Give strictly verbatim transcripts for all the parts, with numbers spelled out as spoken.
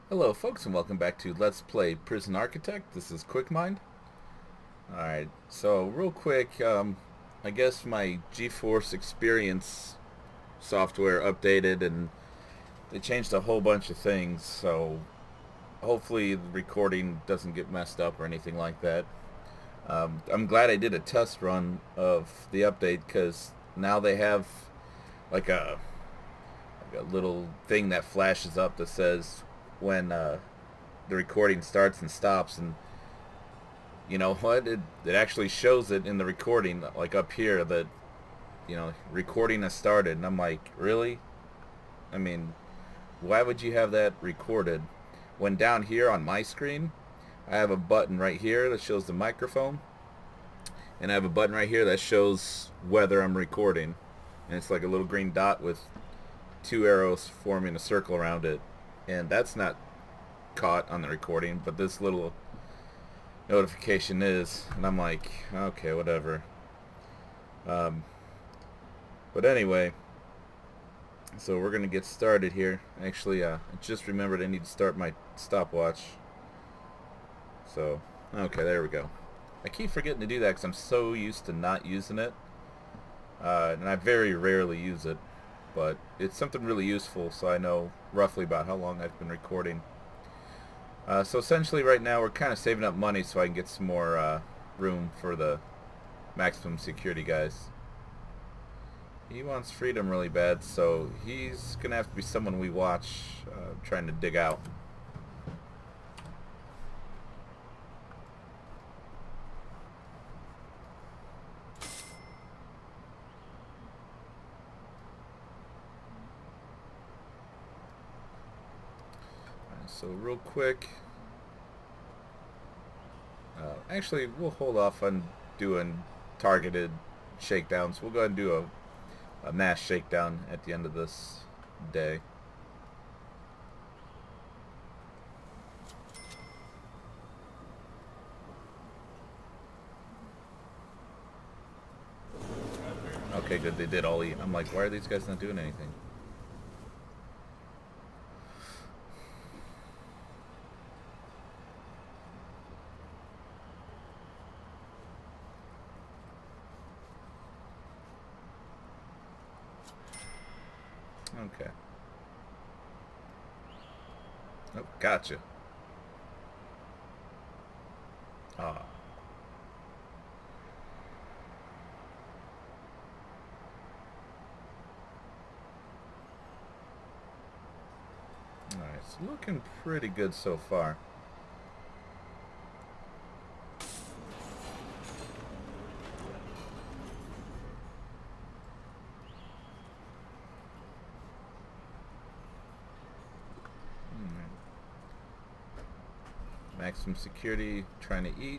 Hello folks and welcome back to Let's Play Prison Architect. This is QuickMind. Alright, so real quick, um, I guess my GeForce Experience software updated and they changed a whole bunch of things, so hopefully the recording doesn't get messed up or anything like that. Um, I'm glad I did a test run of the update because now they have like a, like a little thing that flashes up that says when uh, the recording starts and stops, and you know what, it, it actually shows it in the recording, like up here, that you know recording has started, and I'm like, really? I mean, why would you have that recorded when down here on my screen I have a button right here that shows the microphone, and I have a button right here that shows whether I'm recording, and it's like a little green dot with two arrows forming a circle around it, and that's not caught on the recording, but this little notification is, and I'm like, okay, whatever. Um, but anyway, so we're gonna get started here. Actually, uh, I just remembered I need to start my stopwatch. So, okay, there we go. I keep forgetting to do that because I'm so used to not using it, uh, and I very rarely use it. But it's something really useful, so I know roughly about how long I've been recording. Uh, so essentially right now we're kind of saving up money so I can get some more uh, room for the maximum security guys. He wants freedom really bad, so he's going to have to be someone we watch uh, trying to dig out. So real quick, uh, actually we'll hold off on doing targeted shakedowns. We'll go ahead and do a, a mass shakedown at the end of this day. Okay, good, they did all eat. I'm like, why are these guys not doing anything? Okay. Oh, gotcha. Ah. Alright, it's looking pretty good so far. Maximum security, trying to eat.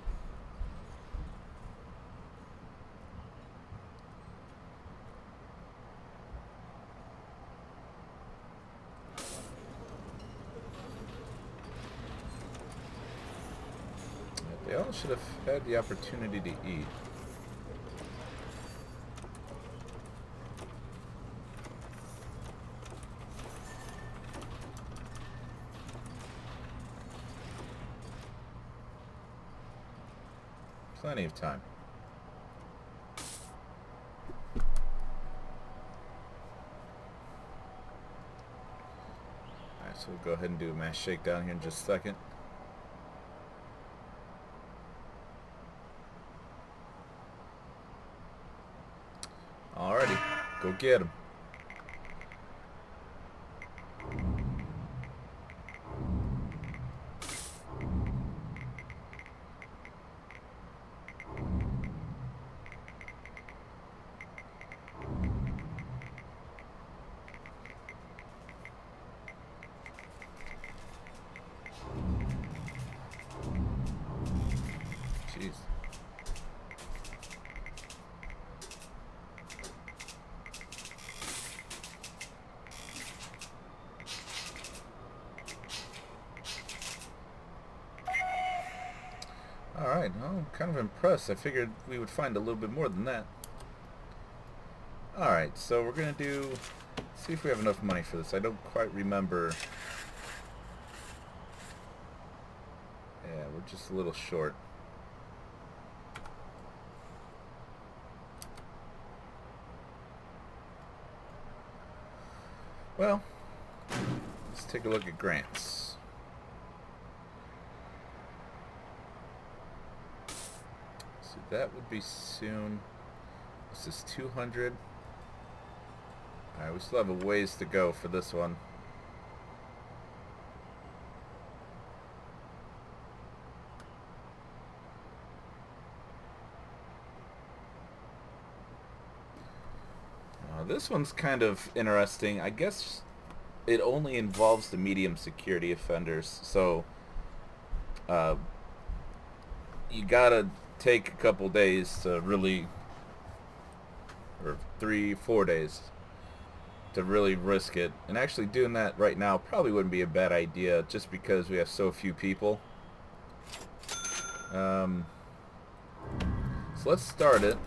They all should have had the opportunity to eat. Plenty of time. Alright, so we'll go ahead and do a mass shakedown here in just a second. Alrighty, go get him. Jeez. Alright, well, I'm kind of impressed. I figured we would find a little bit more than that. Alright, so we're going to do... see if we have enough money for this. I don't quite remember Yeah, we're just a little short. Well, let's take a look at grants. So that would be soon. This is two hundred. Alright, we still have a ways to go for this one. Uh, this one's kind of interesting. I guess it only involves the medium security offenders, so uh, you gotta take a couple days to really, or three, four days to really risk it. And actually doing that right now probably wouldn't be a bad idea, just because we have so few people. Um, so let's start it.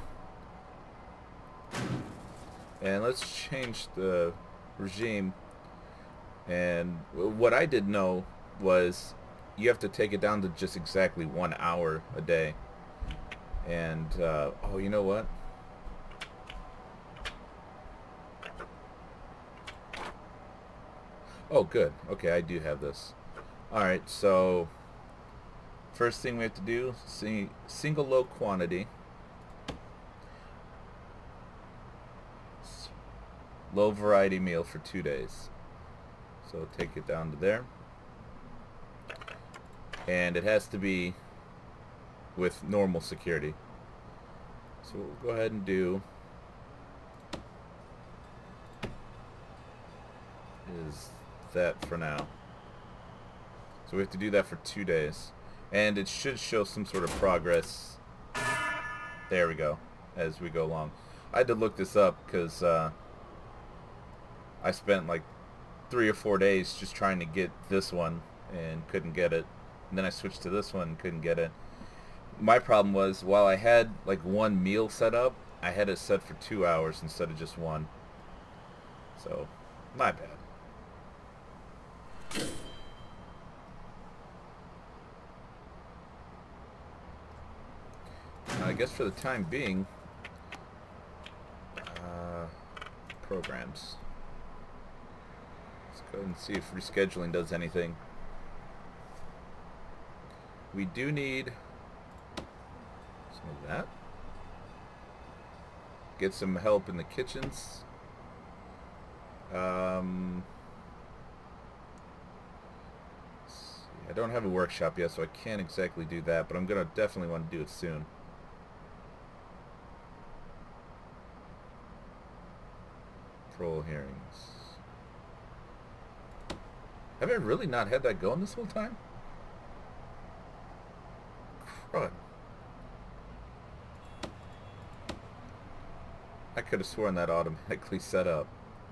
And let's change the regime. And what I did know was you have to take it down to just exactly one hour a day. And, uh, oh, you know what? Oh, good. Okay, I do have this. Alright, so first thing we have to do, sing, single low quantity. Low variety meal for two days. So take it down to there. And it has to be with normal security. So what we'll go ahead and do is that for now. So we have to do that for two days. And it should show some sort of progress. There we go. As we go along. I had to look this up because uh, I spent like three or four days just trying to get this one and couldn't get it. And then I switched to this one and couldn't get it. My problem was, while I had like one meal set up, I had it set for two hours instead of just one. So, my bad. I guess for the time being, uh, programs. Let's go ahead and see if rescheduling does anything. We do need some of that. Get some help in the kitchens. Um, I don't have a workshop yet, so I can't exactly do that, but I'm going to definitely want to do it soon. Patrol hearings. Have I really not had that going this whole time? Crud. I could have sworn that automatically set up.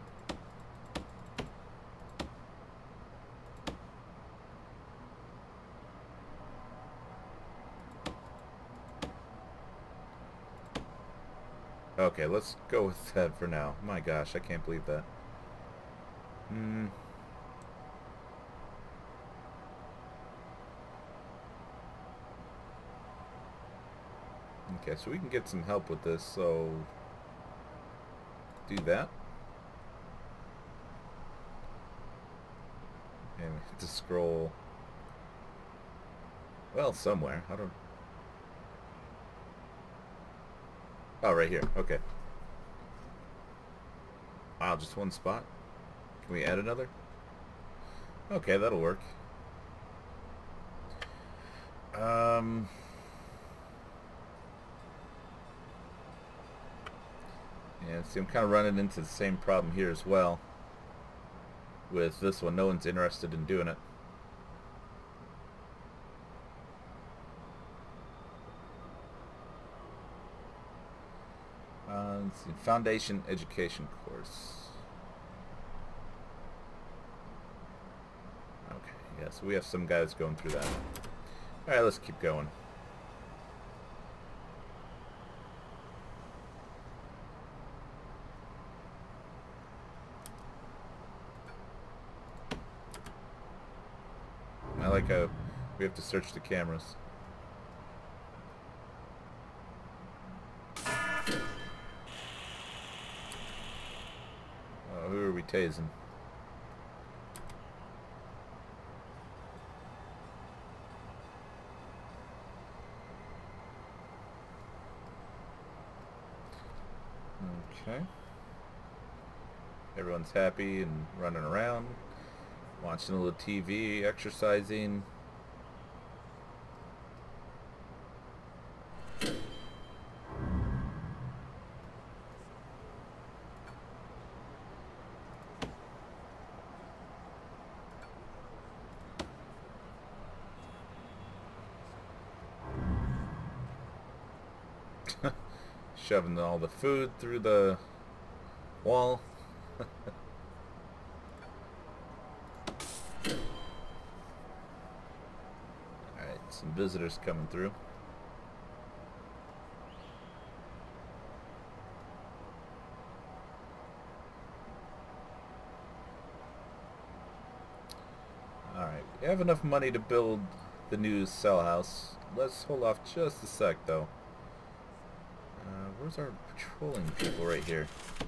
Okay, let's go with that for now. My gosh, I can't believe that. Hmm. Okay, so we can get some help with this, so do that. And we have to scroll, well, somewhere. I don't... Oh, right here. Okay. Wow, just one spot? Can we add another? Okay, that'll work. Um... Yeah, see, I'm kind of running into the same problem here as well. With this one, no one's interested in doing it. Uh, let's see, Foundation Education course. Okay, yeah, so we have some guys going through that. Alright, let's keep going. I like how We have to search the cameras. Oh, who are we tasing? Okay. Everyone's happy and running around, watching a little T V, exercising. Shoving all the food through the wall. Alright, some visitors coming through. Alright, we have enough money to build the new cell house. Let's hold off just a sec though. Uh, where's our patrolling people right here?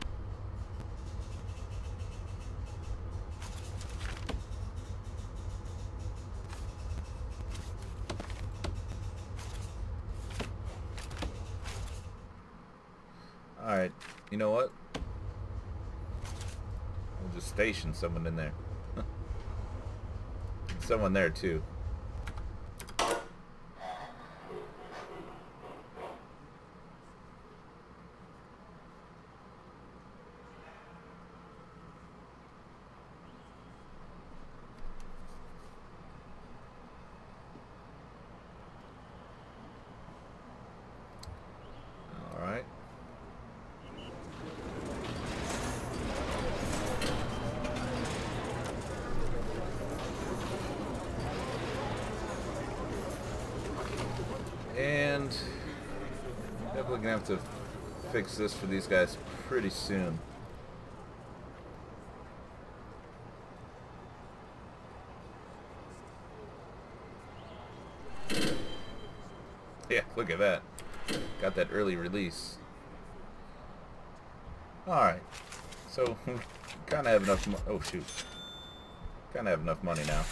Alright, you know what? We'll just station someone in there. Someone there too. Alright. And definitely gonna have to fix this for these guys pretty soon. Yeah, look at that. Got that early release. Alright. So, kind of have enough mo- oh shoot. Kind of have enough money now.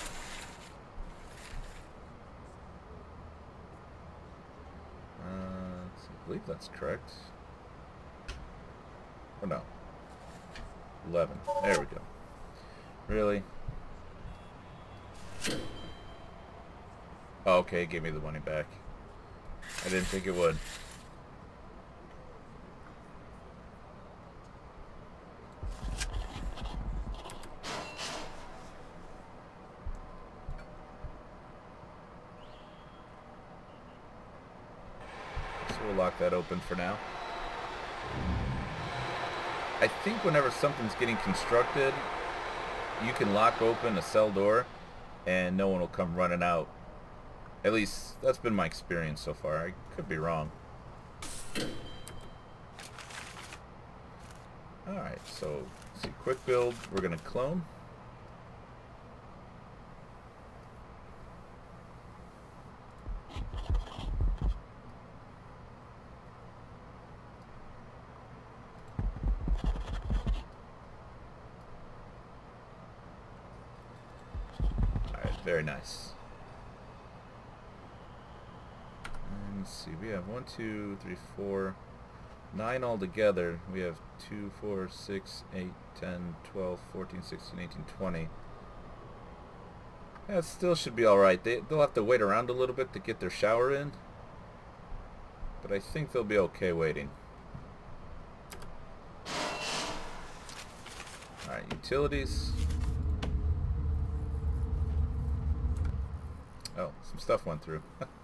Uh, I believe that's correct. Oh no. eleven. There we go. Really? Oh, okay, give me the money back. I didn't think it would. So we'll lock that open for now. I think whenever something's getting constructed, you can lock open a cell door and no one will come running out. At least, that's been my experience so far. I could be wrong. Alright, so, see, quick build, we're going to clone. Alright, very nice. Let's see, we have one, two, three, four, nine altogether. We have two, four, six, eight, ten, twelve, fourteen, sixteen, eighteen, twenty. That still should be alright. They, they'll have to wait around a little bit to get their shower in. But I think they'll be okay waiting. Alright, utilities. Oh, some stuff went through.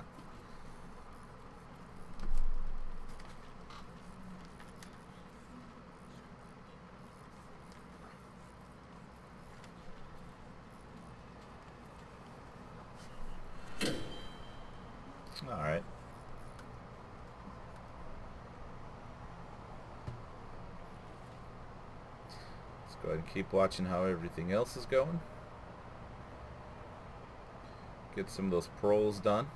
Alright. Let's go ahead and keep watching how everything else is going. get some of those paroles done.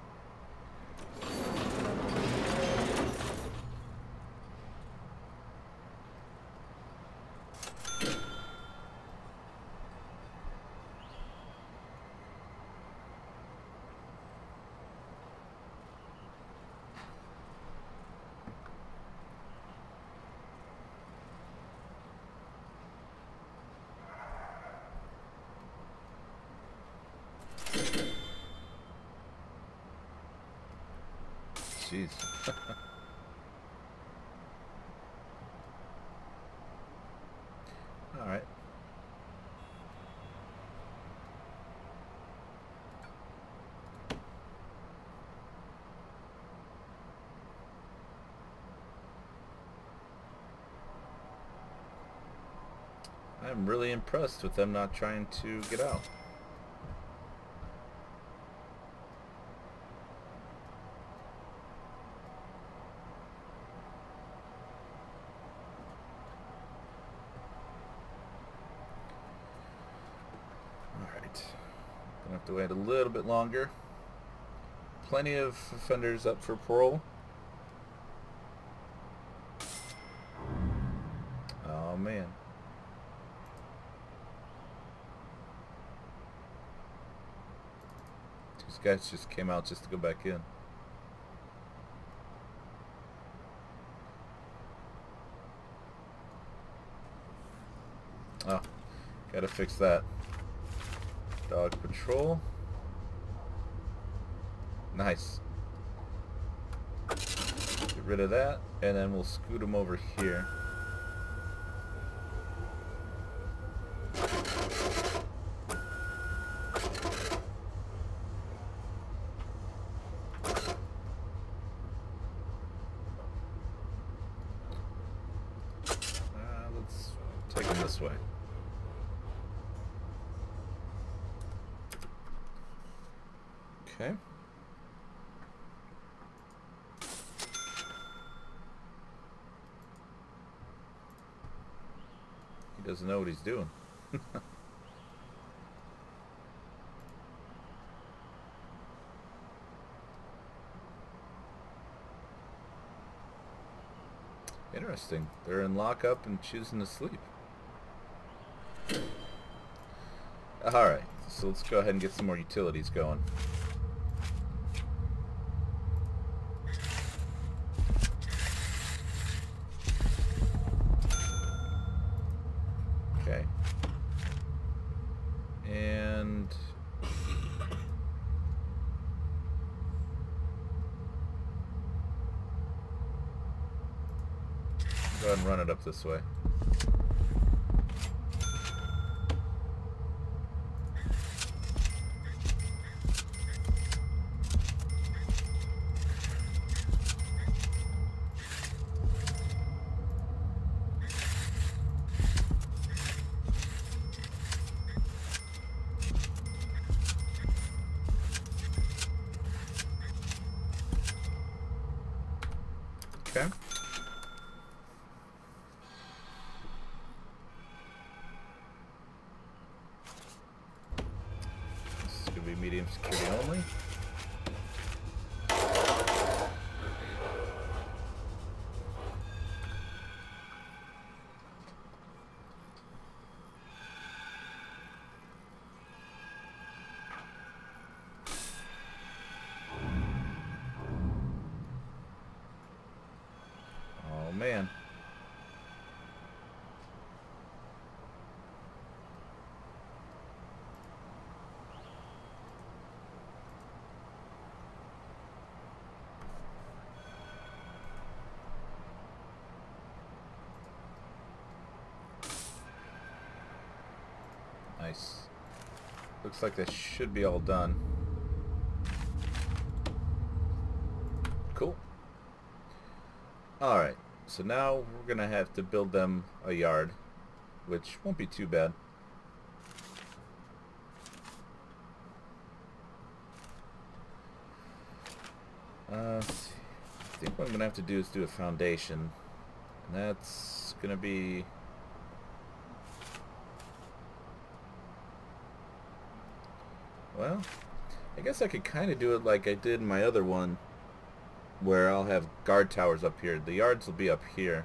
Jeez. All right. I'm really impressed with them not trying to get out. Gonna have to wait a little bit longer. Plenty of offenders up for parole. Oh man. These guys just came out just to go back in. Oh, gotta fix that. Dog patrol. Nice. Get rid of that, and then we'll scoot them over here. Uh, let's take them this way. Okay. He doesn't know what he's doing. Interesting. They're in lockup and choosing to sleep. Alright, so let's go ahead and get some more utilities going. Okay. And go ahead and run it up this way. Okay. This is going to be medium security only. Oh man. Nice. Looks like this should be all done. Cool. Alright, so now we're gonna have to build them a yard, which won't be too bad. Uh, let's see. I think what I'm gonna have to do is do a foundation, and that's gonna be well, I guess I could kind of do it like I did in my other one, where I'll have guard towers up here. The yards will be up here.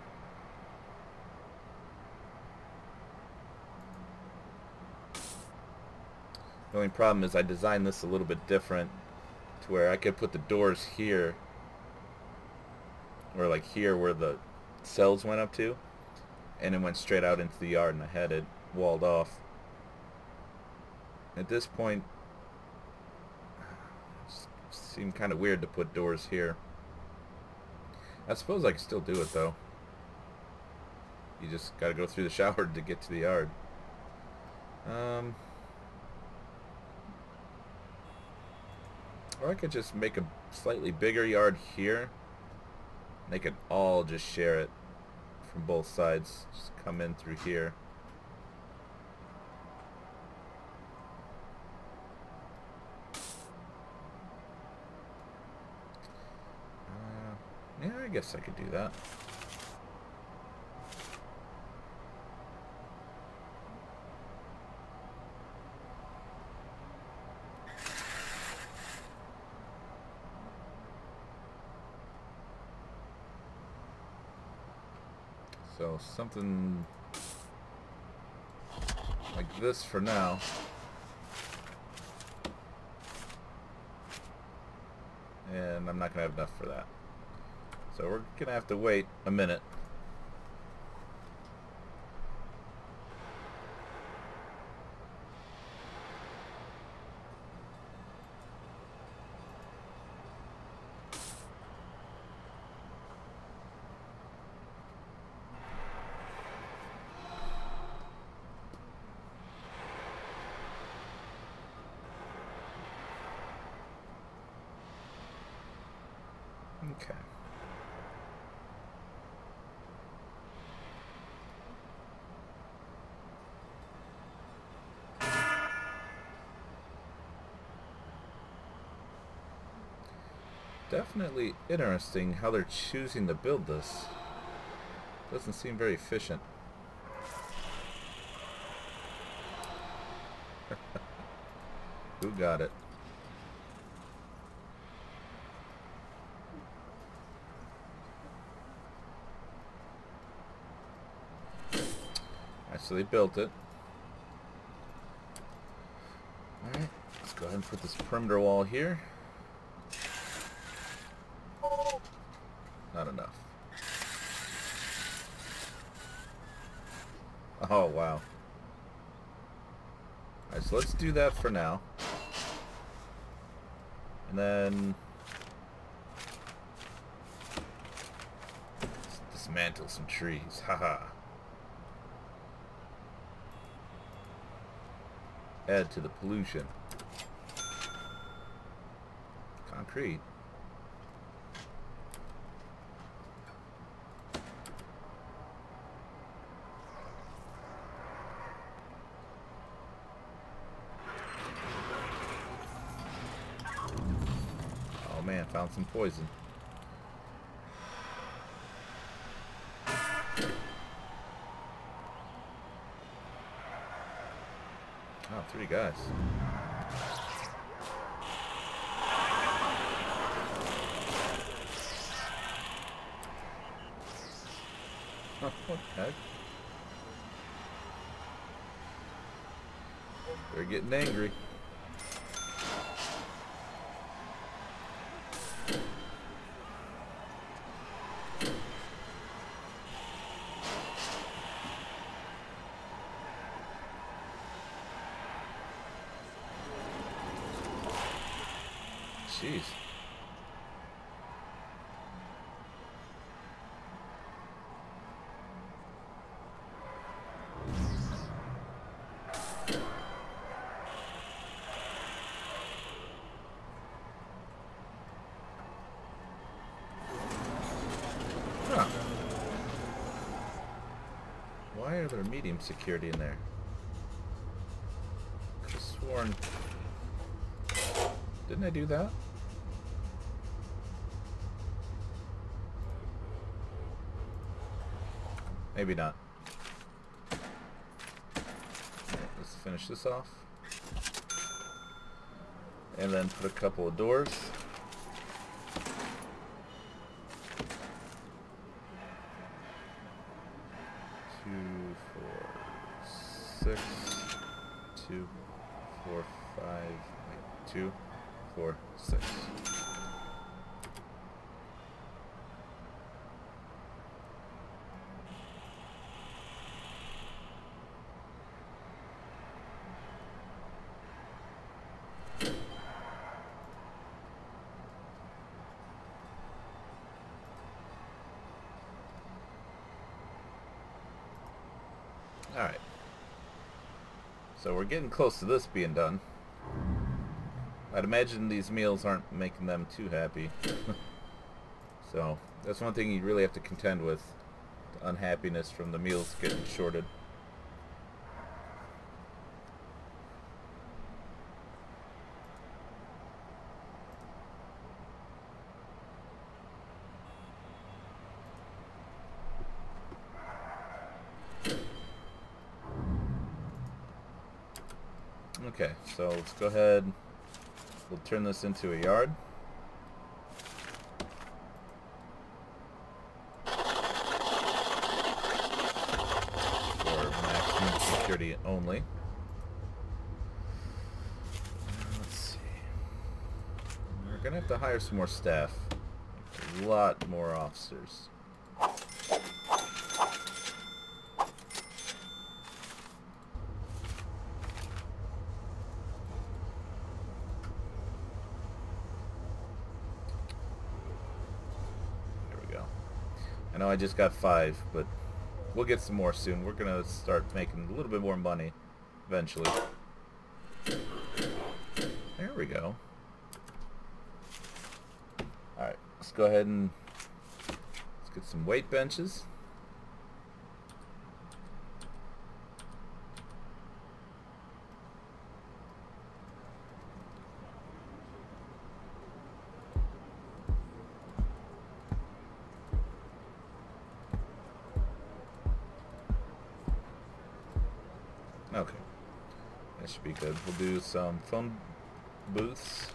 The only problem is I designed this a little bit different to where I could put the doors here, or like here where the cells went up to, and it went straight out into the yard, and I had it walled off. At this point, it seemed kind of weird to put doors here. I suppose I can still do it though. You just gotta go through the shower to get to the yard. Um, or I could just make a slightly bigger yard here. They could all just share it from both sides. Just come in through here. Uh, yeah, I guess I could do that. So something like this for now. And I'm not going to have enough for that. So we're going to have to wait a minute. Okay. Definitely interesting how they're choosing to build this. Doesn't seem very efficient. Who got it? Alright, so they built it. Alright, let's go ahead and put this perimeter wall here. Not enough. Oh, wow. Alright, so let's do that for now. And then let's dismantle some trees. Haha. Add to the pollution. Concrete. Oh man, found some poison. Oh, three guys. Oh, what the heck? They're getting angry. Jeez. Huh. Why are there medium security in there? Could have sworn. Didn't I do that? Maybe not. Let's finish this off. And then put a couple of doors. Two, four, six, two, four, five, wait, two, four, six. Alright, so we're getting close to this being done. I'd imagine these meals aren't making them too happy. So, that's one thing you really have to contend with. The unhappiness from the meals getting shorted. Okay, so let's go ahead. We'll turn this into a yard. For maximum security only. Let's see. We're gonna have to hire some more staff. A lot more officers. I know I just got five, but we'll get some more soon. We're going to start making a little bit more money eventually. There we go. Alright, let's go ahead and let's get some weight benches. Okay, that should be good. We'll do some phone booths.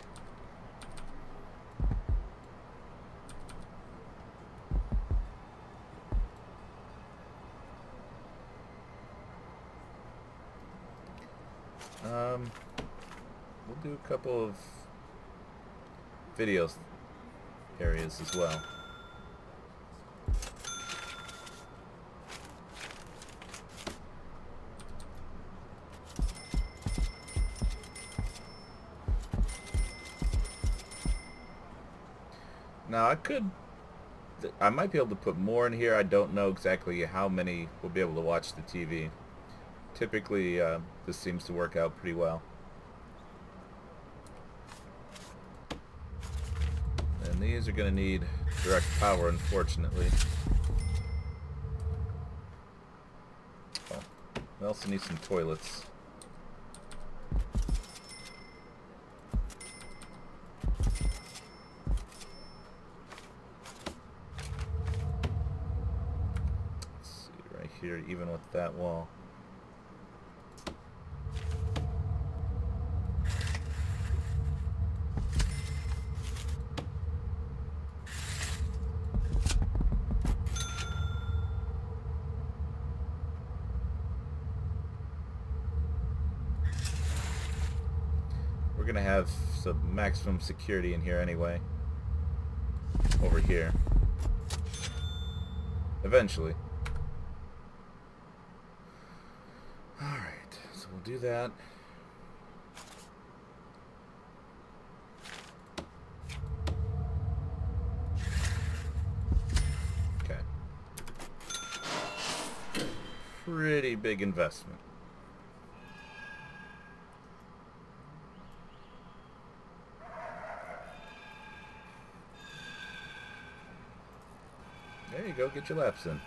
Um, we'll do a couple of videos areas as well. Now I could, I might be able to put more in here. I don't know exactly how many will be able to watch the T V. Typically, uh, this seems to work out pretty well. And these are going to need direct power, unfortunately. Oh, we also need some toilets. Here, even with that wall. We're gonna have some maximum security in here anyway. Over here. Eventually. Alright, so we'll do that. Okay. Pretty big investment. There you go, get your laps in.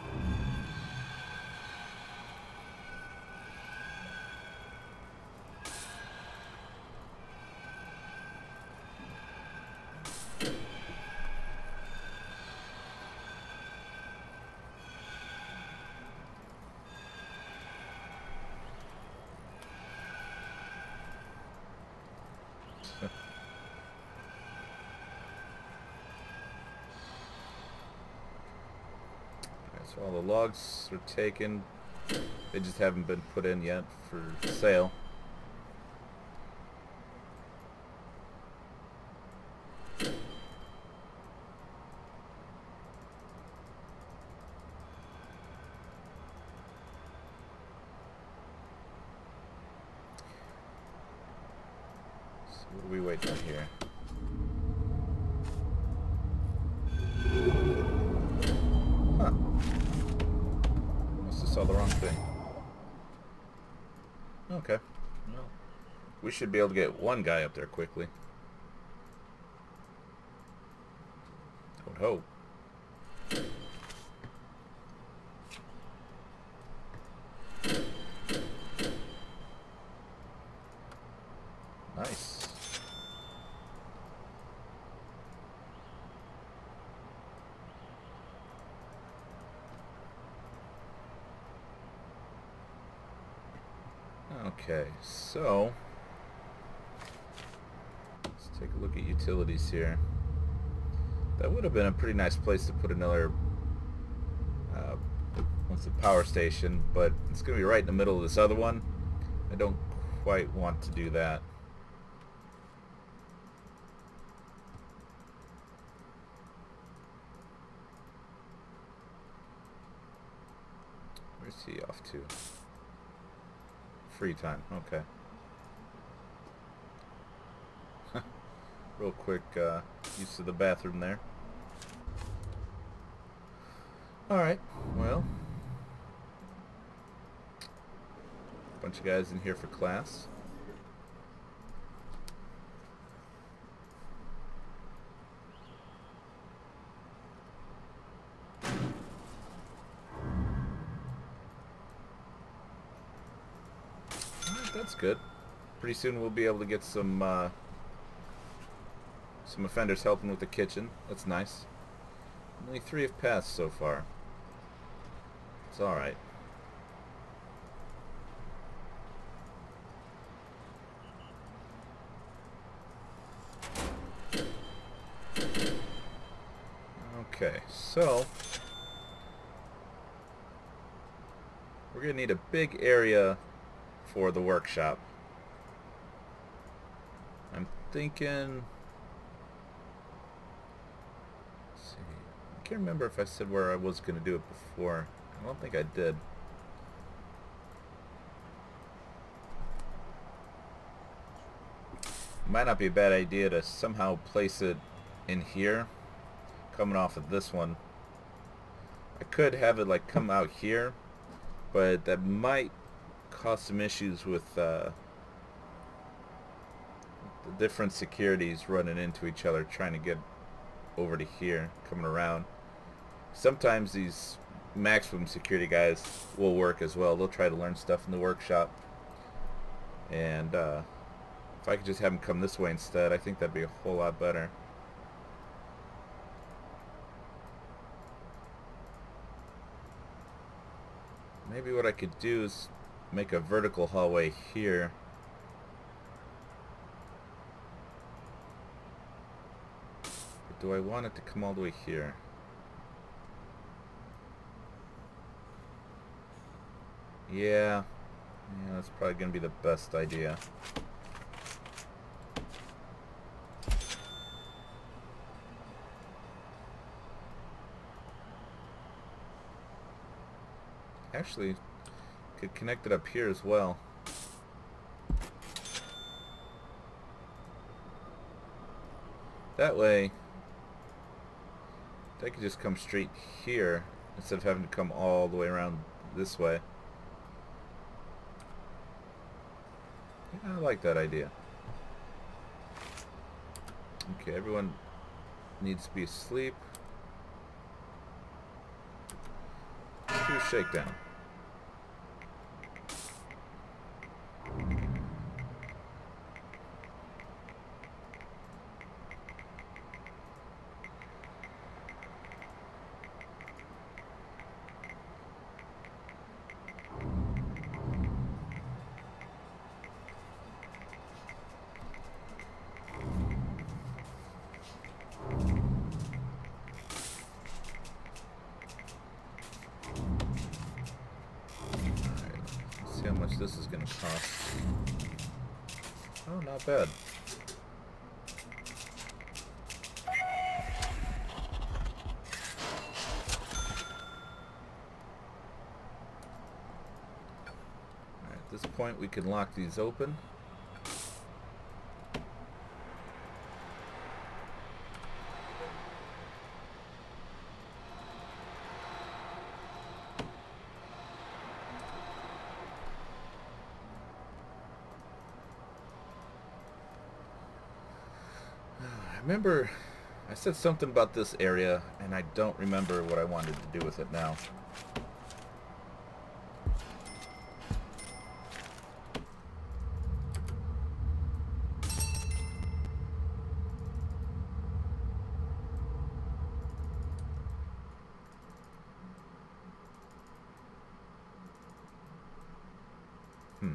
So all the logs are taken. They just haven't been put in yet for sale. So what are we waiting on here? Huh. Must have saw the wrong thing. Okay. Well, we should be able to get one guy up there quickly. I would hope. Nice. Okay, so let's take a look at utilities here. That would have been a pretty nice place to put another uh, what's the power station, but it's going to be right in the middle of this other one. I don't quite want to do that. Where's he off to? Free time, okay. Real quick uh, use of the bathroom there. Alright, well. Bunch of guys in here for class. That's good. Pretty soon we'll be able to get some uh, some offenders helping with the kitchen. That's nice. Only three have passed so far. It's alright. Okay, so we're gonna need a big area for the workshop. I'm thinking, let's see, I can't remember if I said where I was going to do it before. I don't think I did. Might not be a bad idea to somehow place it in here, coming off of this one. I could have it like come out here, but that might cause some issues with uh, the different securities running into each other trying to get over to here, coming around. Sometimes these maximum security guys will work as well. They'll try to learn stuff in the workshop, and uh, if I could just have them come this way instead, I think that'd be a whole lot better. Maybe what I could do is make a vertical hallway here. But do I want it to come all the way here? Yeah. Yeah, that's probably going to be the best idea. Actually, could connect it up here as well. That way, they could just come straight here instead of having to come all the way around this way. Yeah, I like that idea. Okay, everyone needs to be asleep. Let's do a shakedown. this is going to cost. Oh, not bad. Alright, at this point we can lock these open. I remember I said something about this area, and I don't remember what I wanted to do with it now. Hmm.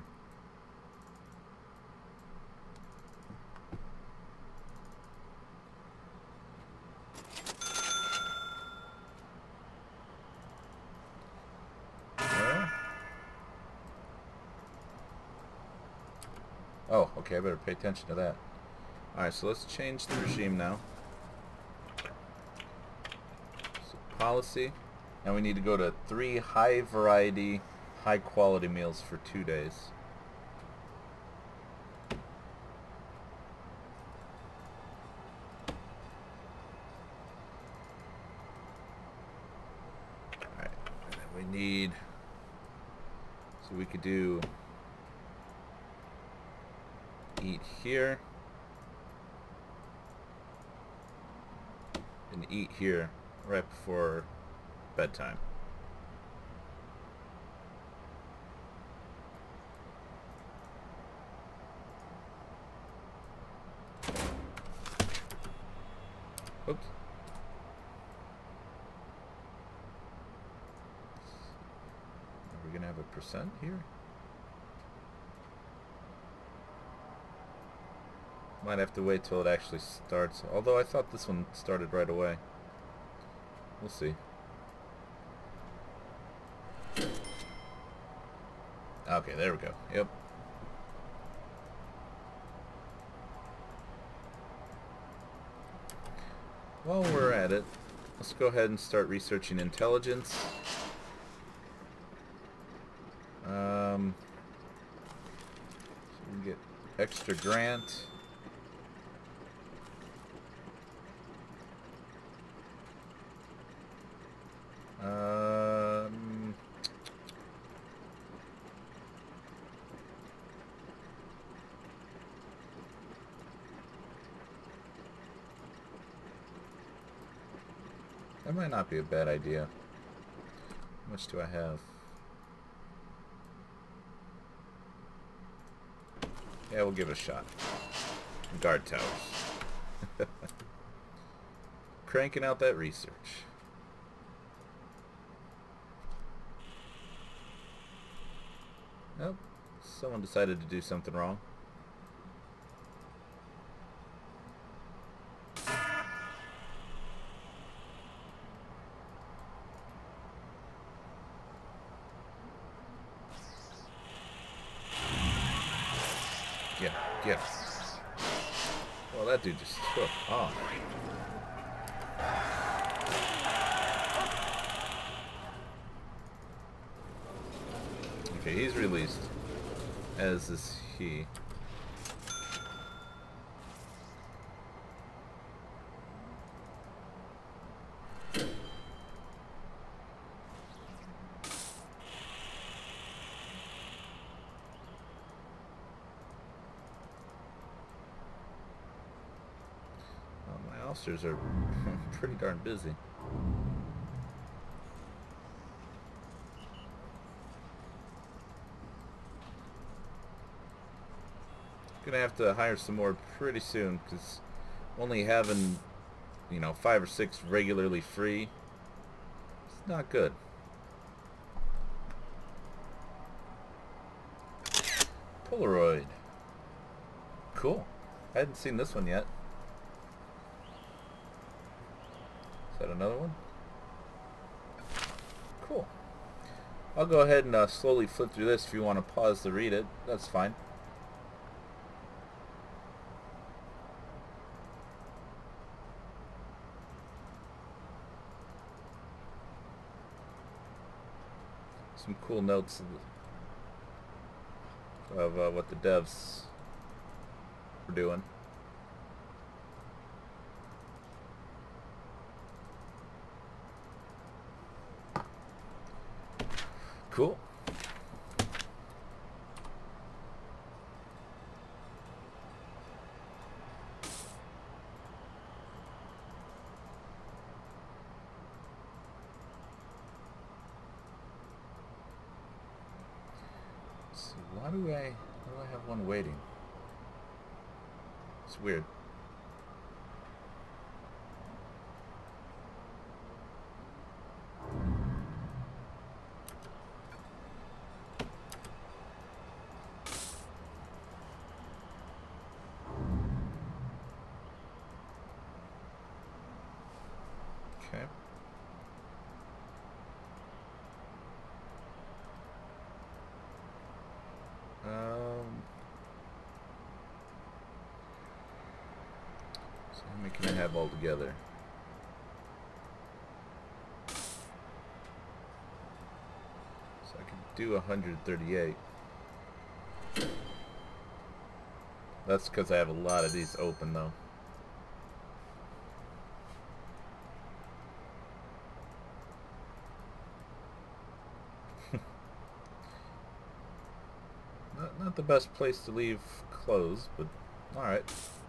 Oh, okay, I better pay attention to that. Alright, so let's change the regime now. So policy. And we need to go to three high variety, high quality meals for two days. Alright, and then we need... So we could do... eat here and eat here right before bedtime. Oops. Are we gonna have a percent here? Might have to wait till it actually starts. Although I thought this one started right away. We'll see. Okay, there we go. Yep. While we're at it, let's go ahead and start researching intelligence. Um, so we can get extra grant. Um, that might not be a bad idea. How much do I have? Yeah, we'll give it a shot. Guard towers. Cranking out that research. Nope. Someone decided to do something wrong. Yeah, yeah. Well, that dude just took off. Okay, he's released. As is he. Well, my officers are pretty darn busy. Gonna have to hire some more pretty soon, because only having, you know, five or six regularly free, it's not good. Polaroid. Cool. I hadn't seen this one yet. Is that another one? Cool. I'll go ahead and uh, slowly flip through this. If you want to pause to read it, that's fine. Some cool notes of, of uh, what the devs were doing. Cool. So why do I why do I have one waiting? It's weird. Okay. Um, so how many can I have all together? So I can do one hundred thirty-eight. That's because I have a lot of these open though. Not, not the best place to leave clothes, but alright.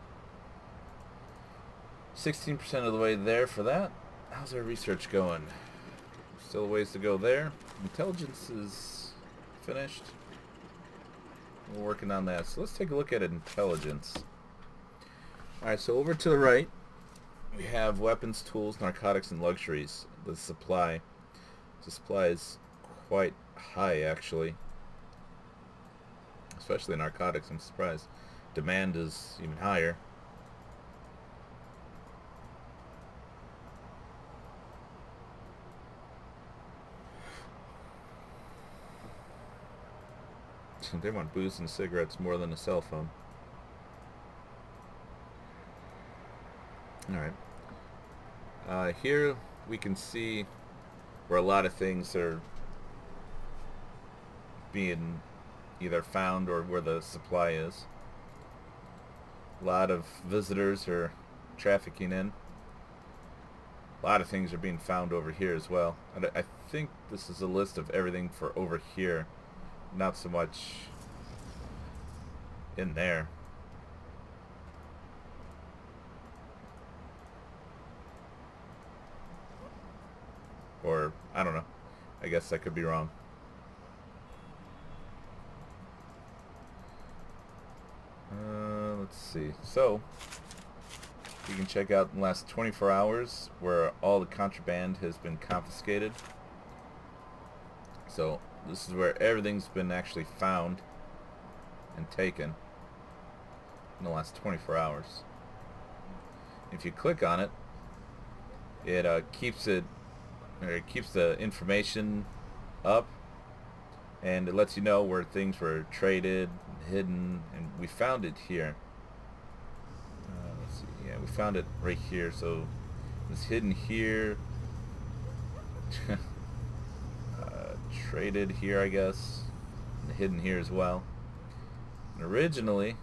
sixteen percent of the way there for that. How's our research going? Still a ways to go there. Intelligence is finished. We're working on that. So let's take a look at intelligence. Alright, so over to the right, we have weapons, tools, narcotics, and luxuries. The supply. The supply is quite high, actually. Especially narcotics, I'm surprised. Demand is even higher. They want booze and cigarettes more than a cell phone. Alright. Uh, here we can see where a lot of things are being either found or where the supply is. A lot of visitors are trafficking in. A lot of things are being found over here as well. And I think this is a list of everything for over here. Not so much in there. Or, I don't know. I guess I could be wrong. Uh, let's see. So, you can check out in the last twenty-four hours where all the contraband has been confiscated. So, this is where everything's been actually found and taken in the last twenty-four hours. If you click on it, it uh, keeps it, or it keeps the information up, and it lets you know where things were traded, hidden, and we found it here. Uh, let's see, yeah, we found it right here. So it's hidden here. Traded here, I guess, and hidden here as well. And originally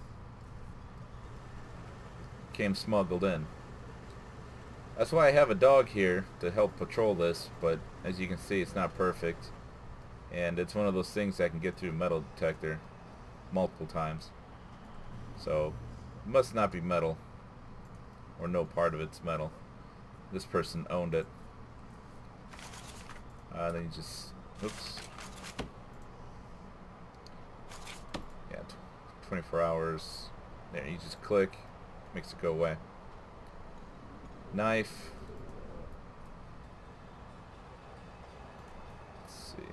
came smuggled in. That's why I have a dog here to help patrol this, but as you can see, it's not perfect, and it's one of those things that can get through a metal detector multiple times. So it must not be metal, or no part of it's metal. This person owned it. Uh, then you just oops. Yeah, twenty-four hours. There, you just click, makes it go away. Knife. Let's see.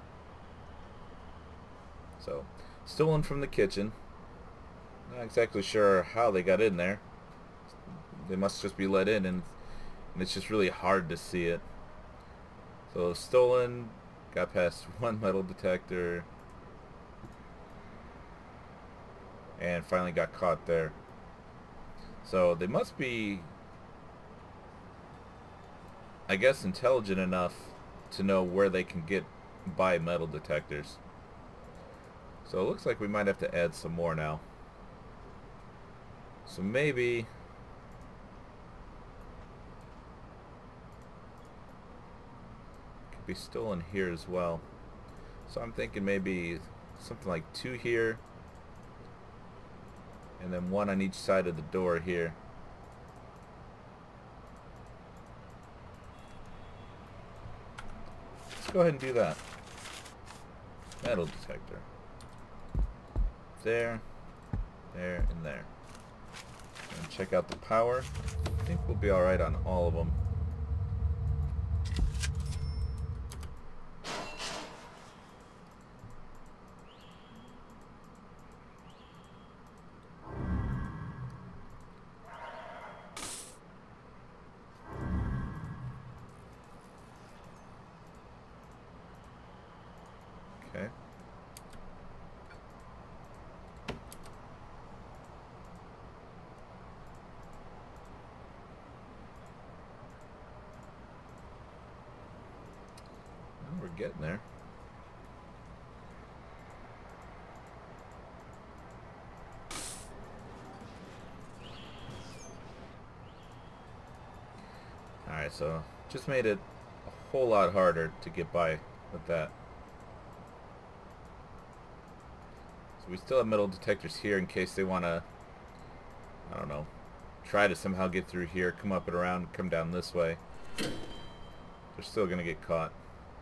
So, stolen from the kitchen. Not exactly sure how they got in there. They must just be let in, and, and it's just really hard to see it. So, stolen Got past one metal detector. And finally got caught there. So they must be, I guess, intelligent enough to know where they can get by metal detectors. So it looks like we might have to add some more now. So maybe could be stolen here as well. So I'm thinking maybe something like two here, and then one on each side of the door here. Let's go ahead and do that. Metal detector. There, there, and there. And check out the power. I think we'll be alright on all of them. Okay. Well, we're getting there. Alright, so just made it a whole lot harder to get by with that. We still have metal detectors here in case they want to, I don't know, try to somehow get through here, come up and around, come down this way. They're still going to get caught.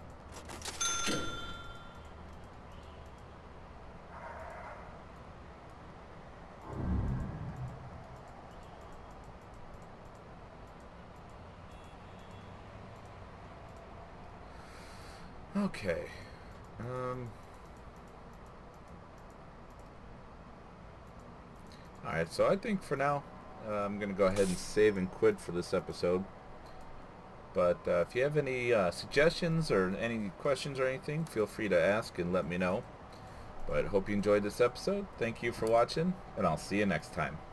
Okay. Um... Alright, so I think for now, uh, I'm going to go ahead and save and quit for this episode. But uh, if you have any uh, suggestions or any questions or anything, feel free to ask and let me know. But hope you enjoyed this episode. Thank you for watching, and I'll see you next time.